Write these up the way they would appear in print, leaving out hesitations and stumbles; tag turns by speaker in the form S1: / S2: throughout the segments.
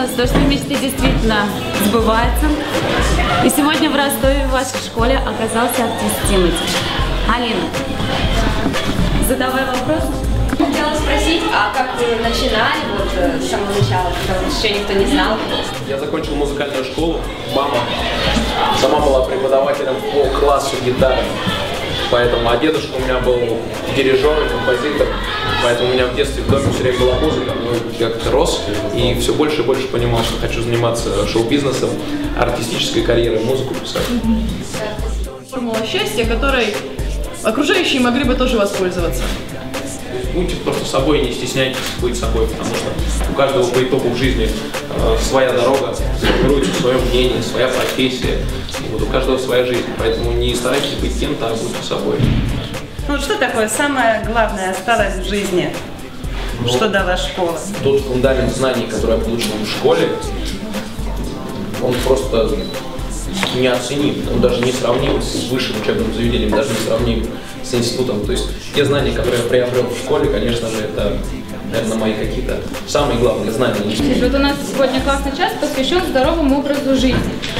S1: нас то, что мечты действительно сбываются. И сегодня в Ростове в вашей школе оказался артист Тимати. Алина, задавай вопрос.
S2: Хотела спросить, а как вы начинали вот с самого начала, когда еще никто не знал?
S3: Я закончил музыкальную школу. Мама сама была преподавателем по классу гитары. Поэтому, а дедушка у меня был дирижер и композитор. Поэтому у меня в детстве в доме все время была музыка. Ну, я как-то рос и все больше и больше понимал, что хочу заниматься шоу-бизнесом, артистической карьерой, музыку писать.
S4: Формула счастья, которой окружающие могли бы тоже воспользоваться.
S3: Будьте просто собой, не стесняйтесь быть собой, потому что у каждого по итогу в жизни своя дорога, формируется свое мнение, своя профессия, вот, у каждого своя жизнь, поэтому не старайтесь быть кем-то, а будьте собой.
S4: Ну что такое самое главное осталось в жизни? Что дала школа?
S3: Тот фундамент знаний, который я получил в школе, он просто неоценим, он даже не сравним с высшим учебным заведением, даже не сравним с институтом. То есть те знания, которые я приобрел в школе, конечно же, это, наверное, мои какие-то самые главные знания.
S5: Вот у нас сегодня классный час посвящен здоровому образу жизни.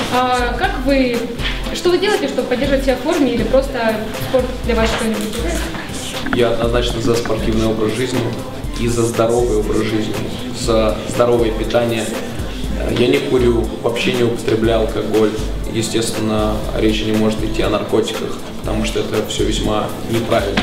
S5: Что вы делаете, чтобы поддерживать себя в форме, или просто спорт для вас что-нибудь?
S3: Я однозначно за спортивный образ жизни и за здоровый образ жизни, за здоровое питание. Я не курю, вообще не употребляю алкоголь. Естественно, речь не может идти о наркотиках, потому что это все весьма неправильно.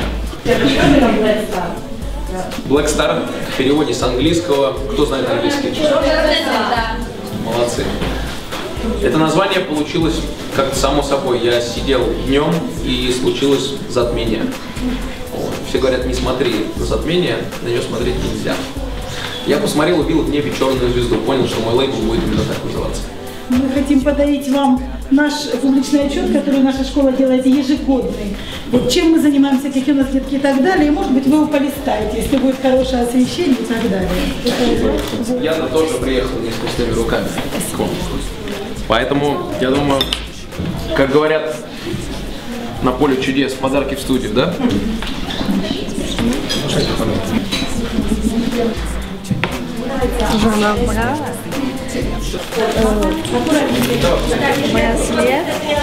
S3: Black Star в переводе с английского. Кто знает английский? Молодцы. Это название получилось как-то само собой. Я сидел днем, и случилось затмение. Вот. Все говорят, не смотри на затмение, на нее смотреть нельзя. Я посмотрел, увидел в небе черную звезду, понял, что мой лейбл будет именно так называться.
S6: Мы хотим подарить вам наш публичный отчет, который наша школа делает ежегодный. Вот чем мы занимаемся, какие у нас детки и так далее. И, может быть, вы его полистаете, если будет хорошее освещение и так далее.
S3: Я тоже приехал не с пустыми руками. Поэтому, я думаю, как говорят на поле чудес, подарки в студию, да?
S7: Жена брала. Браслет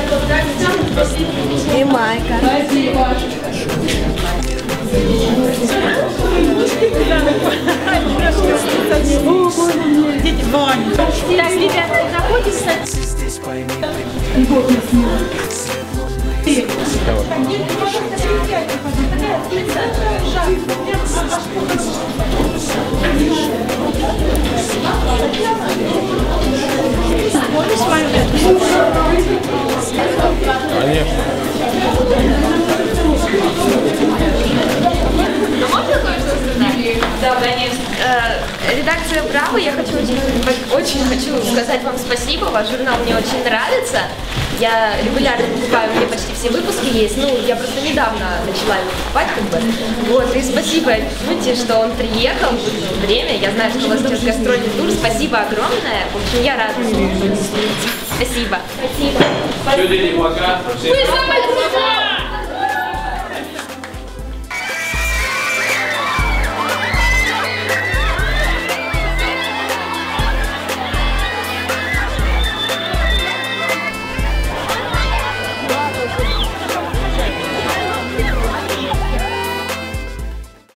S7: и майка.
S6: Дети звонят.
S5: Так, ребята, находимся.
S3: Конечно.
S2: А можно кое-что сказать?
S5: Да, конечно.
S2: Редакция «Браво», я очень хочу сказать вам спасибо, ваш журнал мне очень нравится. Я регулярно покупаю, у меня почти все выпуски есть, ну, я просто недавно начала его покупать, как бы. Вот, и спасибо Юте, что он приехал, выделил время, я знаю, что у вас сейчас гастрольный тур, спасибо огромное, в общем, я рада. Спасибо.
S3: Спасибо.
S2: Вы самые крутые!